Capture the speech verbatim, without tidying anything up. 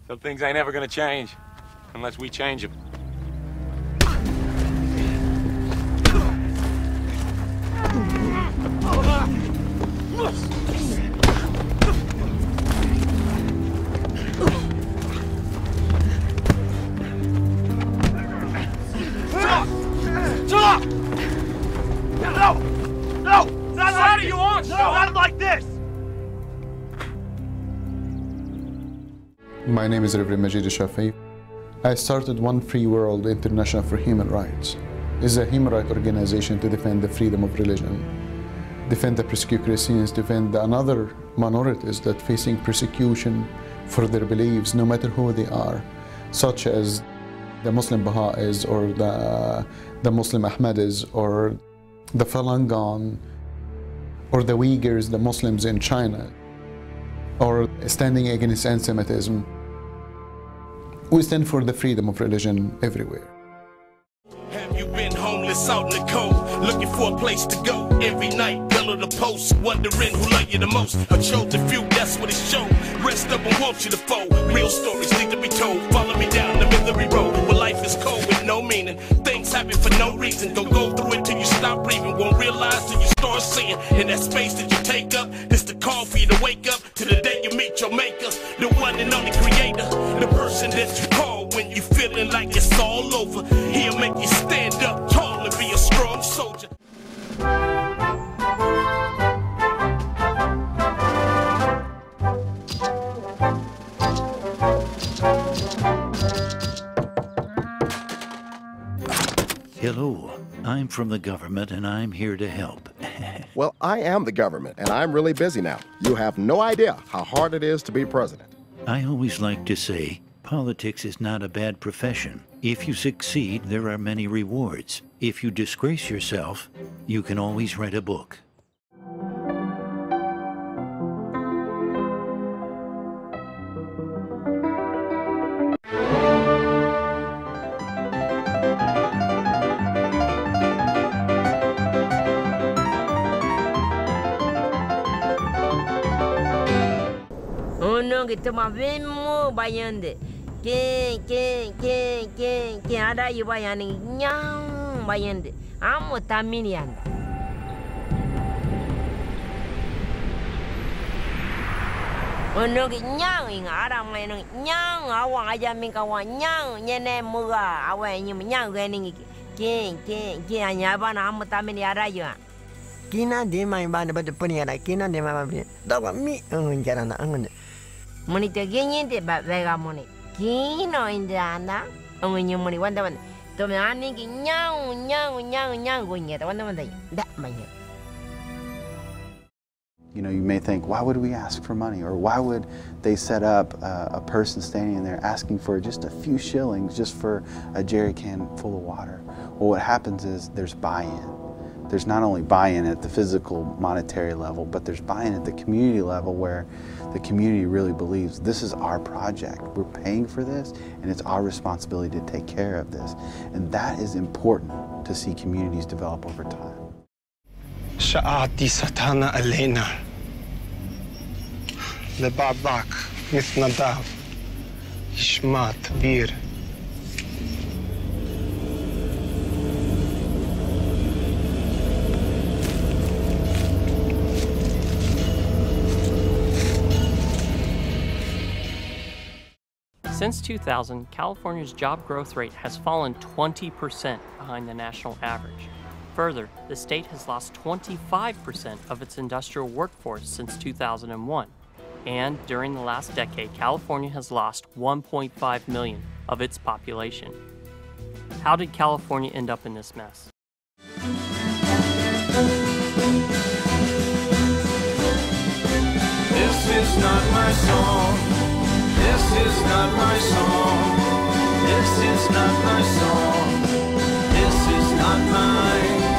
So things ain't ever gonna change unless we change them. Stop! No! No! Not like this! You on? No, not like this! My name is Reverend Majid Shafi. I started One Free World International for Human Rights. It's a human rights organization to defend the freedom of religion, defend the persecuted Christians, defend another minorities that facing persecution for their beliefs, no matter who they are, such as the Muslim Baha'is or the, the Muslim Ahmadis or the Falun Gong or the Uyghurs, the Muslims in China, or standing against anti-Semitism. We stand for the freedom of religion everywhere. Have you been homeless out in the cold, looking for a place to go every night? Bellow the post, wondering who love you the most. A chosen few, that's what it show. Rest up and want you to fold. Real stories need to be told. Follow me down the misery road where life is cold with no meaning. Things happen for no reason. Don't go through it till you stop breathing. Won't realize till you start seeing. In that space that you take up, this the call for you to wake up to the day you meet your maker, the one and only creator, the person that you call when you feeling like it's all over. He'll make you stand up tall and be a strong soldier. Hello, I'm from the government and I'm here to help. Well, I am the government and I'm really busy now. You have no idea how hard it is to be president. I always like to say, politics is not a bad profession. If you succeed, there are many rewards. If you disgrace yourself, you can always write a book. Kita mah bemo bayande, ke ke ke ke ke ada yu bayani nyang bayande, amo taminian. Ono ke nyang ing ada main nyang awang aja min kawan nyang nyene muga awan nyi nyang gani ke ke ke anya bana amo tamini ada yu. Kina de mai bana bade puni ada kina de mai bade. Dawa mi ngun jarana ngun. Monita genyen de ba vega moni. Kino indana, ongunyo moni wanda wanda. To me ani ki nyang nyang nyang nyang gunya ta wanda wanda. Da manya. You know, you may think, why would we ask for money? Or why would they set up uh, a person standing there asking for just a few shillings just for a jerry can full of water? Well, what happens is there's buy-in. There's not only buy-in at the physical monetary level, but there's buy-in at the community level where the community really believes this is our project. We're paying for this and it's our responsibility to take care of this. And that is important to see communities develop over time. شآتي ستانا علينا لبعضك مثل نضاف يشمات بير. Since two thousand, California's job growth rate has fallen twenty percent behind the national average. Further, the state has lost twenty-five percent of its industrial workforce since two thousand one. And during the last decade, California has lost one point five million of its population. How did California end up in this mess? This is not my song. This is not my song. This is not my song. This is not mine.